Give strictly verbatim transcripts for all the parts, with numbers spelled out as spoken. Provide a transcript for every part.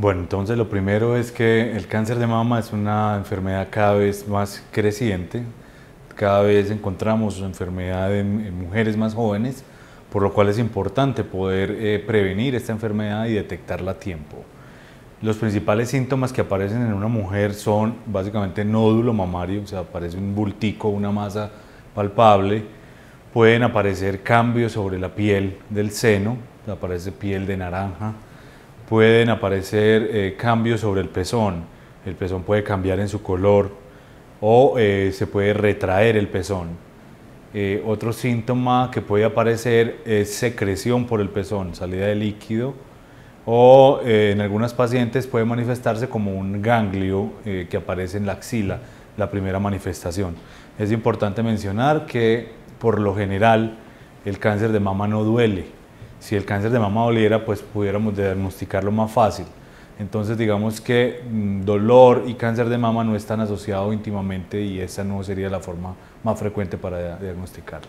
Bueno, entonces lo primero es que el cáncer de mama es una enfermedad cada vez más creciente. Cada vez encontramos enfermedad en, en mujeres más jóvenes, por lo cual es importante poder eh, prevenir esta enfermedad y detectarla a tiempo. Los principales síntomas que aparecen en una mujer son básicamente nódulo mamario, o sea, aparece un bultico, una masa palpable. Pueden aparecer cambios sobre la piel del seno, aparece piel de naranja. Pueden aparecer eh, cambios sobre el pezón, el pezón puede cambiar en su color o eh, se puede retraer el pezón. Eh, otro síntoma que puede aparecer es secreción por el pezón, salida de líquido, o eh, en algunas pacientes puede manifestarse como un ganglio eh, que aparece en la axila, la primera manifestación. Es importante mencionar que por lo general el cáncer de mama no duele. Si el cáncer de mama doliera, pues pudiéramos diagnosticarlo más fácil. Entonces digamos que dolor y cáncer de mama no están asociados íntimamente y esa no sería la forma más frecuente para diagnosticarlo.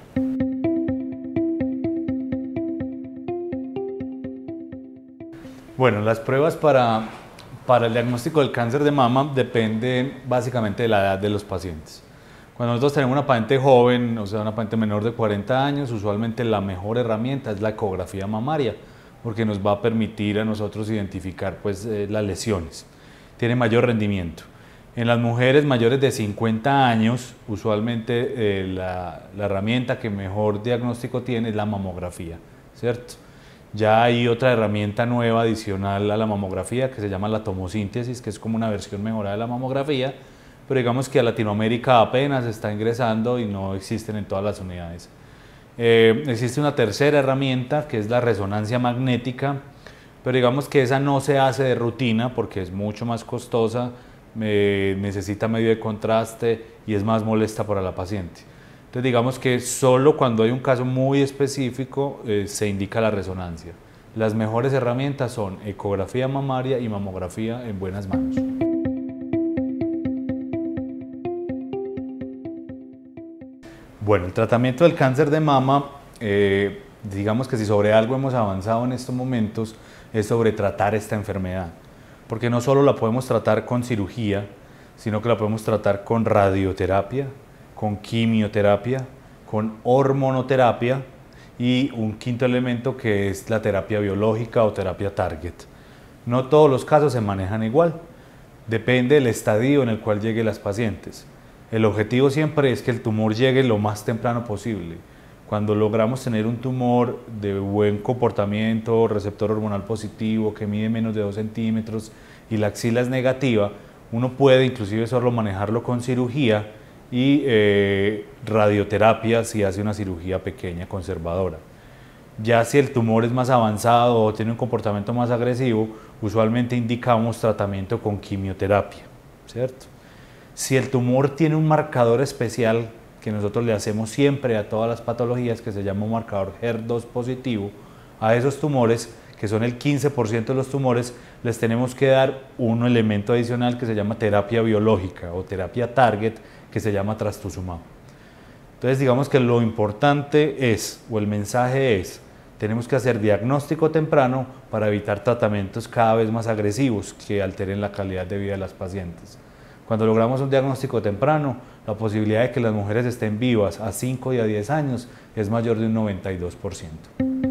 Bueno, las pruebas para, para el diagnóstico del cáncer de mama dependen básicamente de la edad de los pacientes. Cuando nosotros tenemos una paciente joven, o sea, una paciente menor de cuarenta años, usualmente la mejor herramienta es la ecografía mamaria, porque nos va a permitir a nosotros identificar pues, eh, las lesiones. Tiene mayor rendimiento. En las mujeres mayores de cincuenta años, usualmente eh, la, la herramienta que mejor diagnóstico tiene es la mamografía, ¿cierto? Ya hay otra herramienta nueva adicional a la mamografía que se llama la tomosíntesis, que es como una versión mejorada de la mamografía, pero digamos que a Latinoamérica apenas está ingresando y no existen en todas las unidades. Eh, existe una tercera herramienta que es la resonancia magnética, pero digamos que esa no se hace de rutina porque es mucho más costosa, eh, necesita medio de contraste y es más molesta para la paciente. Entonces digamos que solo cuando hay un caso muy específico eh, se indica la resonancia. Las mejores herramientas son ecografía mamaria y mamografía en buenas manos. Bueno, el tratamiento del cáncer de mama, eh, digamos que si sobre algo hemos avanzado en estos momentos, es sobre tratar esta enfermedad. Porque no solo la podemos tratar con cirugía, sino que la podemos tratar con radioterapia, con quimioterapia, con hormonoterapia y un quinto elemento que es la terapia biológica o terapia target. No todos los casos se manejan igual, depende del estadio en el cual lleguen las pacientes. El objetivo siempre es que el tumor llegue lo más temprano posible. Cuando logramos tener un tumor de buen comportamiento, receptor hormonal positivo, que mide menos de dos centímetros y la axila es negativa, uno puede inclusive solo manejarlo con cirugía y eh, radioterapia si hace una cirugía pequeña, conservadora. Ya si el tumor es más avanzado o tiene un comportamiento más agresivo, usualmente indicamos tratamiento con quimioterapia, ¿cierto? Si el tumor tiene un marcador especial que nosotros le hacemos siempre a todas las patologías, que se llama un marcador H E R dos positivo, a esos tumores, que son el quince por ciento de los tumores, les tenemos que dar un elemento adicional que se llama terapia biológica o terapia target, que se llama trastuzumab. Entonces digamos que lo importante es, o el mensaje es, tenemos que hacer diagnóstico temprano para evitar tratamientos cada vez más agresivos que alteren la calidad de vida de las pacientes. Cuando logramos un diagnóstico temprano, la posibilidad de que las mujeres estén vivas a cinco y a diez años es mayor de un noventa y dos por ciento.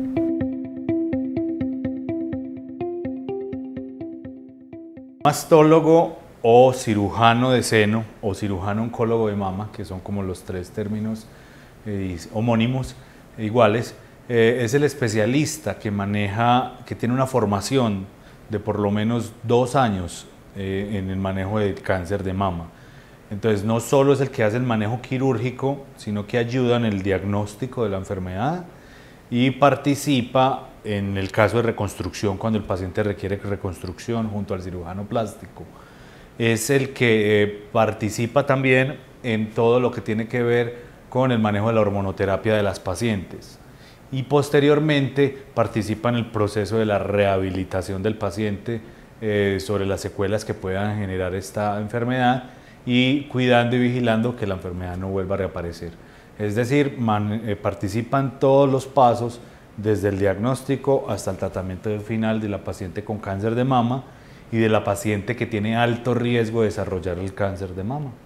Mastólogo o cirujano de seno o cirujano oncólogo de mama, que son como los tres términos eh, homónimos e iguales, eh, es el especialista que maneja, que tiene una formación de por lo menos dos años Eh, en el manejo del cáncer de mama. Entonces no solo es el que hace el manejo quirúrgico, sino que ayuda en el diagnóstico de la enfermedad y participa en el caso de reconstrucción cuando el paciente requiere reconstrucción junto al cirujano plástico. Es el que eh, participa también en todo lo que tiene que ver con el manejo de la hormonoterapia de las pacientes y posteriormente participa en el proceso de la rehabilitación del paciente Eh, sobre las secuelas que puedan generar esta enfermedad y cuidando y vigilando que la enfermedad no vuelva a reaparecer. Es decir, man, eh, participan todos los pasos desde el diagnóstico hasta el tratamiento final de la paciente con cáncer de mama y de la paciente que tiene alto riesgo de desarrollar el cáncer de mama.